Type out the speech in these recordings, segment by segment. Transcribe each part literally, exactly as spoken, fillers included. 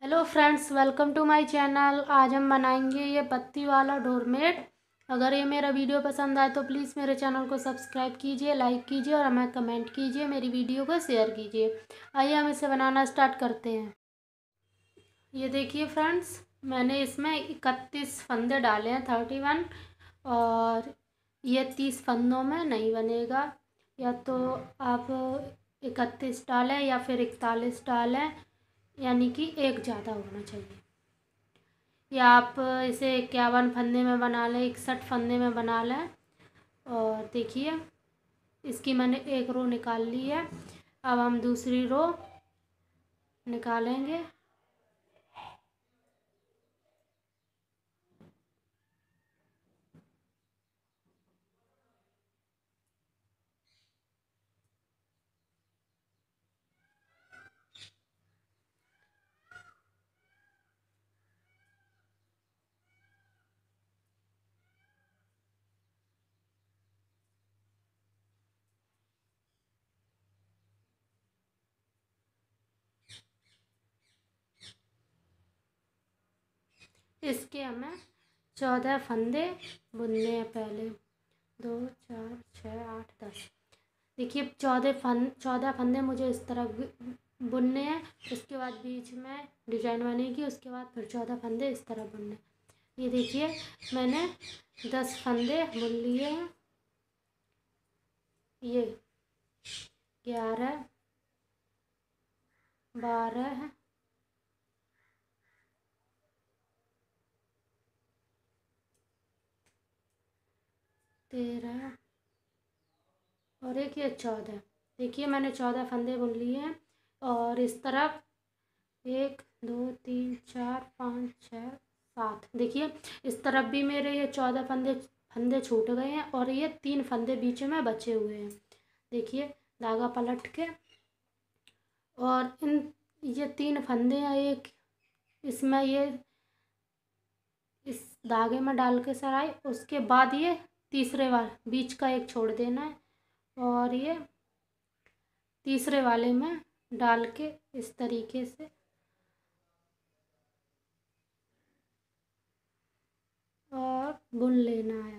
Hello friends, welcome to my channel. आज हम बनाएंगे ये पत्ती वाला डोरमेट। अगर ये मेरा वीडियो पसंद आए तो प्लीज़ मेरे चैनल को सब्सक्राइब कीजिए, लाइक कीजिए और हमें कमेंट कीजिए, मेरी वीडियो को शेयर कीजिए। आइए हम इसे बनाना स्टार्ट करते हैं। ये देखिए फ्रेंड्स, मैंने इसमें इकतीस फंदे डाले हैं, थर्टी वन। और ये तीस फंदों में नहीं बनेगा, या तो आप इकतीस डालें या फिर इकतालीस डालें, यानी कि एक ज़्यादा होना चाहिए। या आप इसे इक्यावन फंदे में बना लें, इकसठ फंदे में बना लें। और देखिए, इसकी मैंने एक रो निकाल ली है। अब हम दूसरी रो निकालेंगे। इसके हमें चौदह फंदे बुनने हैं। पहले दो, चार, छः, आठ, दस। देखिए, चौदह फन चौदह फंदे मुझे इस तरह बुनने हैं। उसके बाद बीच में डिजाइन बनेगी, उसके बाद फिर चौदह फंदे इस तरह बुनने। ये देखिए, मैंने दस फंदे बुन लिए हैं। ये ग्यारह, बारह, तेरह और एक ये चौदह। देखिए, मैंने चौदह फंदे बुन लिए हैं। और इस तरफ एक, दो, तीन, चार, पाँच, छः, सात। देखिए, इस तरफ भी मेरे ये चौदह फंदे फंदे छूट गए हैं और ये तीन फंदे बीच में बचे हुए हैं। देखिए, धागा पलट के, और इन ये तीन फंदे हैं, एक इसमें ये इस धागे में डाल के सराय, उसके बाद ये तीसरे वाले बीच का एक छोड़ देना है और ये तीसरे वाले में डाल के इस तरीके से और बुन लेना है।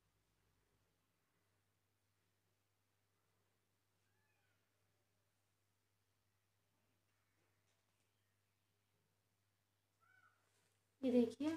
ये देखिए,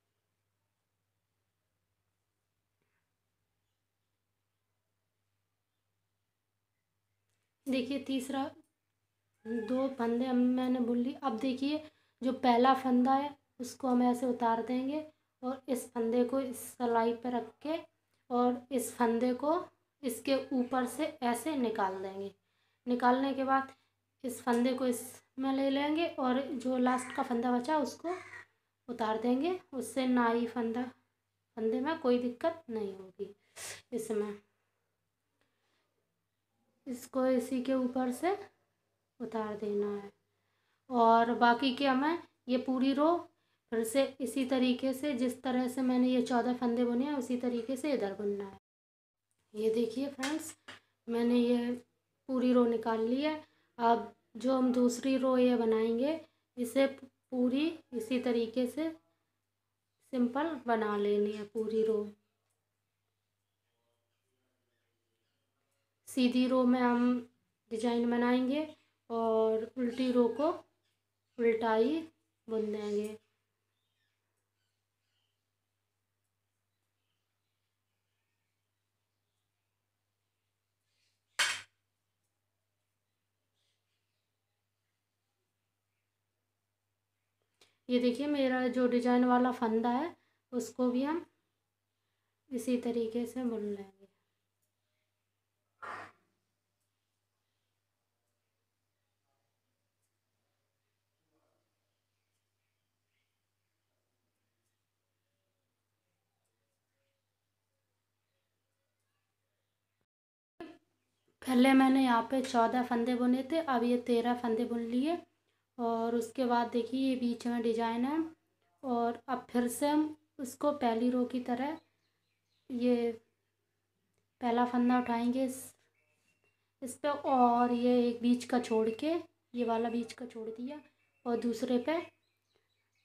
देखिए तीसरा दो फंदे हम मैंने बुन ली। अब देखिए, जो पहला फंदा है उसको हम ऐसे उतार देंगे और इस फंदे को इस सलाई पर रख के और इस फंदे को इसके ऊपर से ऐसे निकाल देंगे। निकालने के बाद इस फंदे को इसमें ले लेंगे और जो लास्ट का फंदा बचा उसको उतार देंगे। उससे नाई फंदा फंदे में कोई दिक्कत नहीं होगी। इसमें इसको इसी के ऊपर से उतार देना है। और बाकी के हमें ये पूरी रो फिर से इसी तरीके से, जिस तरह से मैंने ये चौदह फंदे बुने हैं उसी तरीके से इधर बुनना है। ये देखिए फ्रेंड्स, मैंने ये पूरी रो निकाल ली है। अब जो हम दूसरी रो ये बनाएंगे, इसे पूरी इसी तरीके से सिंपल बना लेनी है। पूरी रो सीधी रो में हम डिजाइन बनाएंगे और उल्टी रो को उल्टा ही बुन देंगे। ये देखिए, मेरा जो डिजाइन वाला फंदा है उसको भी हम इसी तरीके से बुन लेंगे। पहले मैंने यहाँ पे चौदह फंदे बुने थे, अब ये तेरह फंदे बुन लिए। और उसके बाद देखिए, ये बीच में डिजाइन है और अब फिर से हम उसको पहली रो की तरह ये पहला फंदा उठाएंगे इस इस पे, और ये एक बीच का छोड़ के, ये वाला बीच का छोड़ दिया और दूसरे पे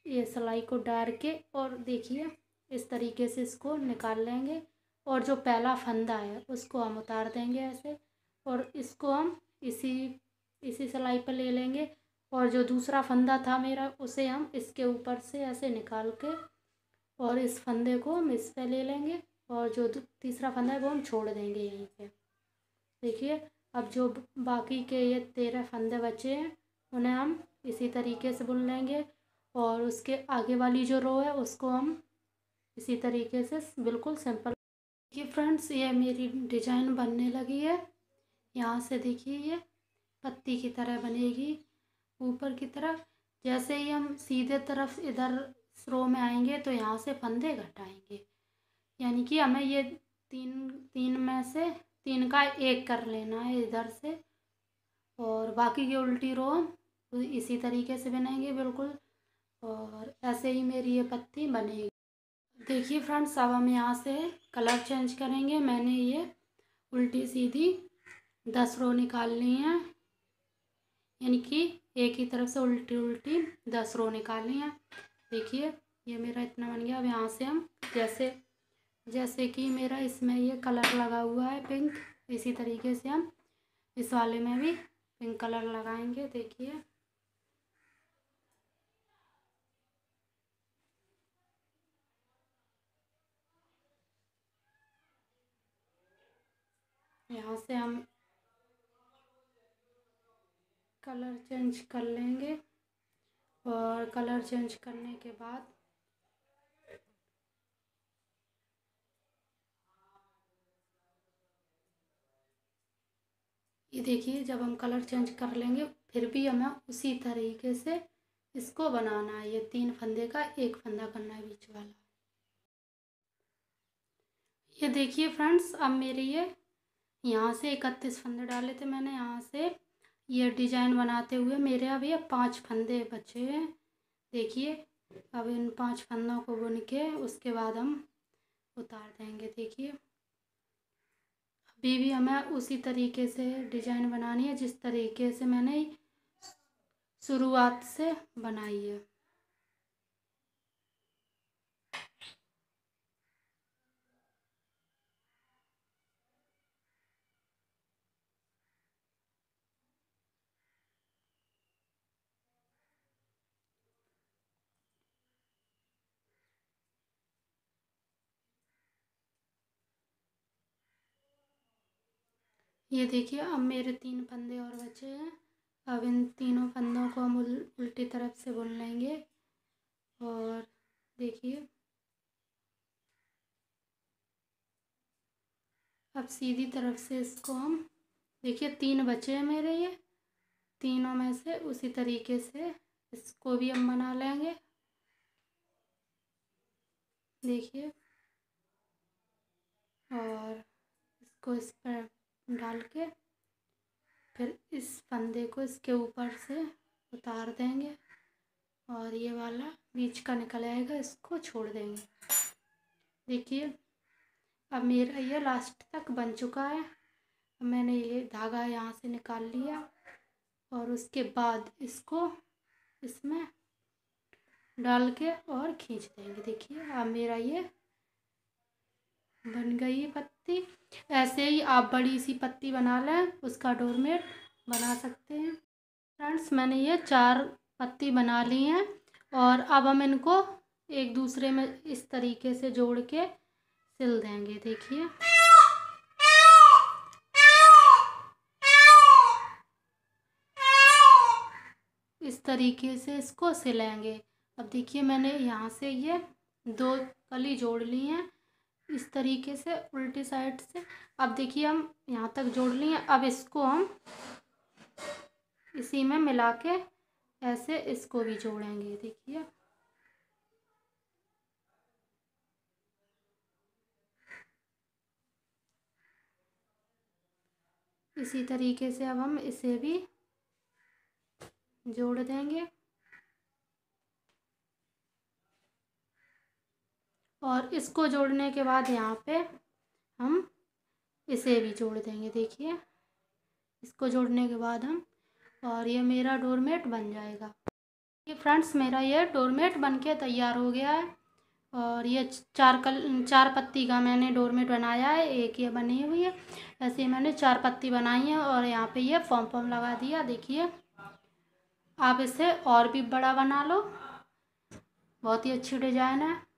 ये सिलाई को डाल के और देखिए इस तरीके से इसको निकाल लेंगे और जो पहला फंदा है उसको हम उतार देंगे ऐसे और इसको हम इसी इसी सिलाई पर ले लेंगे और जो दूसरा फंदा था मेरा उसे हम इसके ऊपर से ऐसे निकाल के और इस फंदे को हम इस पे ले लेंगे और जो तीसरा फंदा है वो हम छोड़ देंगे यहीं पे। देखिए अब जो बाकी के ये तेरह फंदे बचे हैं उन्हें हम इसी तरीके से बुन लेंगे और उसके आगे वाली जो रो है उसको हम इसी तरीके से बिल्कुल सिंपल। देखिए फ्रेंड्स ये मेरी डिजाइन बनने लगी है। यहाँ से देखिए ये पत्ती की तरह बनेगी ऊपर की तरफ। जैसे ही हम सीधे तरफ इधर रो में आएंगे तो यहाँ से फंदे घटाएंगे, यानी कि हमें ये तीन तीन में से तीन का एक कर लेना है इधर से और बाकी की उल्टी रो हम इसी तरीके से बनाएंगे बिल्कुल और ऐसे ही मेरी ये पत्ती बनेगी। देखिए फ्रेंड्स अब हम यहाँ से कलर चेंज करेंगे। मैंने ये उल्टी सीधी दस रो निकाल ली हैं, यानी कि एक ही तरफ से उल्टी उल्टी दस रो निकाली हैं। देखिए ये मेरा इतना बन गया। अब यहाँ से हम जैसे जैसे कि मेरा इसमें ये कलर लगा हुआ है पिंक, इसी तरीके से हम इस वाले में भी पिंक कलर लगाएंगे। देखिए यहाँ से हम कलर चेंज कर लेंगे और कलर चेंज करने के बाद ये देखिए जब हम कलर चेंज कर लेंगे फिर भी हमें उसी तरीके से इसको बनाना है। ये तीन फंदे का एक फंदा करना है बीच वाला। ये देखिए फ्रेंड्स अब मेरे ये यहाँ से इकतीस फंदे डाले थे मैंने। यहाँ से ये डिजाइन बनाते हुए मेरे अब ये पांच फंदे बचे हैं। देखिए अब इन पांच फंदों को बुन के उसके बाद हम उतार देंगे। देखिए अभी भी हमें उसी तरीके से डिजाइन बनानी है जिस तरीके से मैंने शुरुआत से बनाई है। ये देखिए अब मेरे तीन फंदे और बचे हैं। अब इन तीनों फंदों को हम उल, उल्टी तरफ से बुन लेंगे और देखिए अब सीधी तरफ से इसको हम देखिए तीन बचे हैं मेरे, ये तीनों में से उसी तरीके से इसको भी हम बना लेंगे। देखिए और इसको इस पर डाल के फिर इस फंदे को इसके ऊपर से उतार देंगे और ये वाला बीच का निकल आएगा, इसको छोड़ देंगे। देखिए अब मेरा ये लास्ट तक बन चुका है। अब मैंने ये धागा यहाँ से निकाल लिया और उसके बाद इसको इसमें डाल के और खींच देंगे। देखिए अब मेरा ये बन गई पत्ती। ऐसे ही आप बड़ी सी पत्ती बना लें, उसका डोरमेट बना सकते हैं। फ्रेंड्स मैंने ये चार पत्ती बना ली हैं और अब हम इनको एक दूसरे में इस तरीके से जोड़ के सिल देंगे। देखिए इस तरीके से इसको सिलेंगे। अब देखिए मैंने यहाँ से ये दो कली जोड़ ली हैं इस तरीके से उल्टी साइड से। अब देखिए हम यहाँ तक जोड़ लिए हैं। अब इसको हम इसी में मिला के ऐसे इसको भी जोड़ेंगे। देखिए इसी तरीके से अब हम इसे भी जोड़ देंगे और इसको जोड़ने के बाद यहाँ पे हम इसे भी जोड़ देंगे। देखिए इसको जोड़ने के बाद हम और ये मेरा डोरमेट बन जाएगा। ये फ्रेंड्स मेरा ये डोरमेट बनके तैयार हो गया है। और ये चार कल चार पत्ती का मैंने डोरमेट बनाया है, एक ये बनी हुई है। ऐसे ही मैंने चार पत्ती बनाई है और यहाँ पे ये फॉर्म फॉर्म लगा दिया। देखिए आप इसे और भी बड़ा बना लो, बहुत ही अच्छी डिजाइन है।